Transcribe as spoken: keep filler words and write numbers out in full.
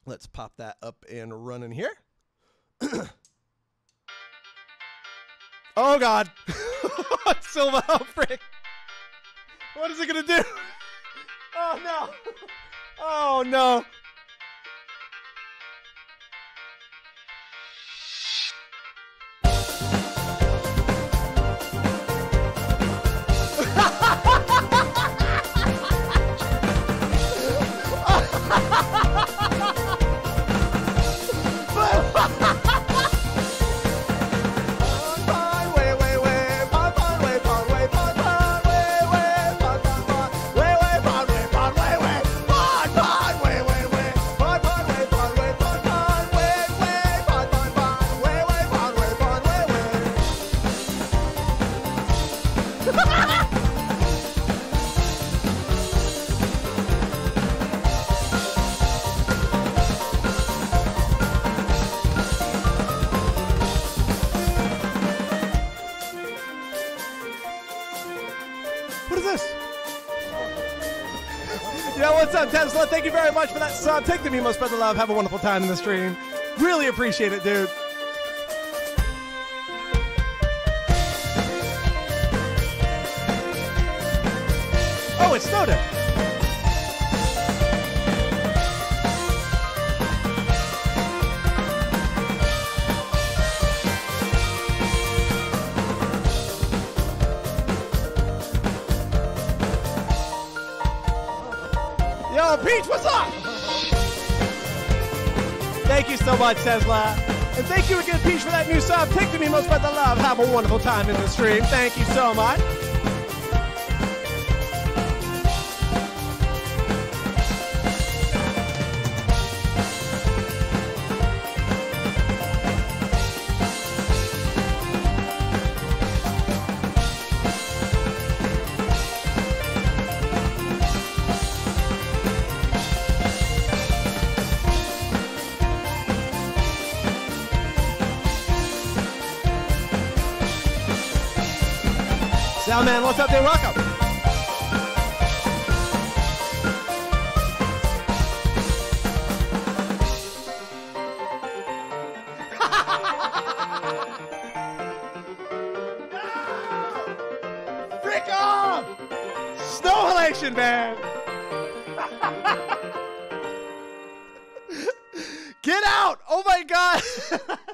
Let's pop that up and running here. Oh, God. Silva, oh, frick. What is it going to do? Oh, no. Oh, no. What is this? Yo, what's up, Tesla? Thank you very much for that sub. Take the Mimo, spread the love. Have a wonderful time in the stream. Really appreciate it, dude. Oh, it's Snowden. Yo, Peach, what's up? Thank you so much, Tesla. And thank you again, Peach, for that new sub. Take the Mimo, spread the love. Have a wonderful time in the stream. Thank you so much. Soundman, what's up there? Welcome. No! Frick off! Snow halation, man! Get out! Oh my God!